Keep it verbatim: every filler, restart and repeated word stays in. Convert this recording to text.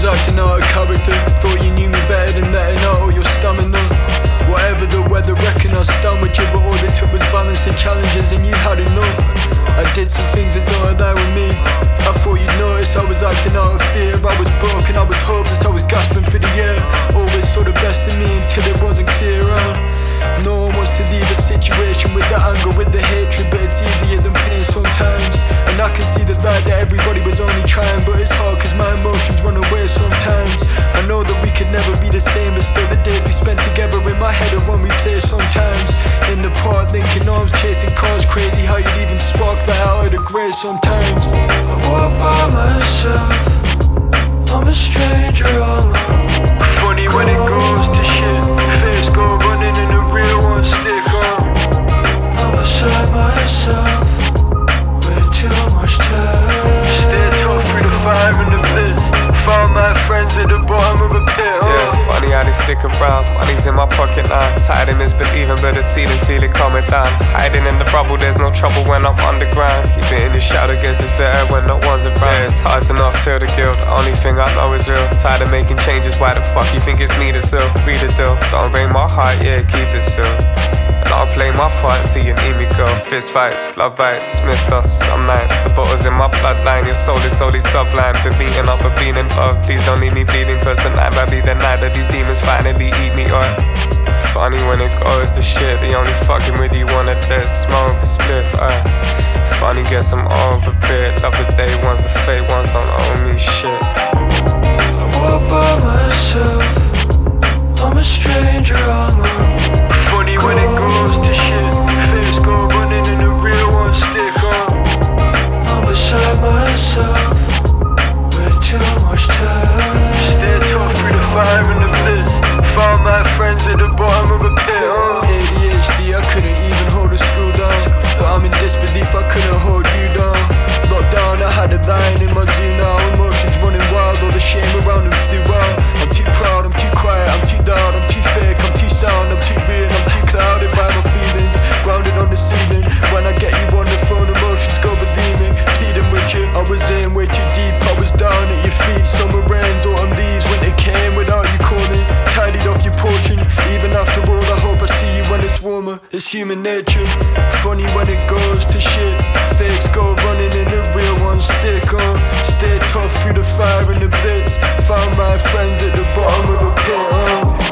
acting out of character. Thought you knew me better than letting out all your stamina. Whatever the weather, reckon I'll stand with you, but all it took was balancing challenges and you had enough. I did some things that don't align with me. I thought you'd notice I was acting out of fear. I was broken, I was hopeless, I was gasping for the air. Always saw the best in me until it wasn't clear. uh. No one wants to leave a situation with the anger, with the hatred, but it's easier than pain sometimes. And I can see the light that everybody was only trying, but it's hard cause my emotions run away sometimes. I know that we could never be the same, but still the days we spent together in my head are one replay sometimes. In the park, linking arms, chasing cars, crazy how you'd even spark that out of the grey sometimes. I walk by myself, I'm a stranger all alone. Funny when it goes to shit, face go running and the real one stick on. I'm beside myself, way too much time. Stay tough through the fire and the bliss. Found my friends at the bottom of a pit. oh. Yeah, funny how they stick around. Money's in my pocket now. Tired of misbelieving, but the ceiling feel it coming down. Hiding in the rubble, there's no trouble when I'm underground. Keep it in the shadow, guess it's better when no one's around. Yeah, it's hard to not feel the guilt. Only thing I know is real. Tired of making changes, why the fuck you think it's me to still read the deal? Don't break my heart, yeah, keep it still. And I'll play my part till you need me, girl. Fist fights, love bites, missed us some nights. The bottle's in my bloodline, your soul is solely sublime. Been beating up a beating love, please don't leave me bleeding, cause tonight might be the night that these demons finally eat me up. Funny when it goes to shit, they only fucking with you wanna let smoke a spliff, uh. Funny, guess I'm over bit. Love the day ones, the fake ones don't owe me shit. I walk by myself, I'm a stranger all alone. Funny when it goes to shit, face go running and the real one stick on. I'm beside myself, way too much time. Stay tough through the fire and the bliss. Found my friends at the bottom of a pit. oh. A D H D, I couldn't even hold a school down, but I'm in disbelief, I couldn't hold you down. Locked down, I had a line in my zoo now. Emotions running wild, all the shame around and flew out. I'm too proud, I'm too quiet, I'm too loud, I'm too fake, I'm too sound, I'm too real, I'm too clouded by my feelings. Grounded on the ceiling, when I get you on the phone, emotions go believing. Pleading with you, I was in way too deep, I was down at your feet. Summer rains, autumn leaves, winter came without you calling. Tidied off your portion, even after all, I hope I see you when it's warmer. It's human nature, funny when it goes to shit. Fakes go running and the real ones stick on. Stay tough through the fire and the blitz. Found my friends at the bottom of a pit. oh.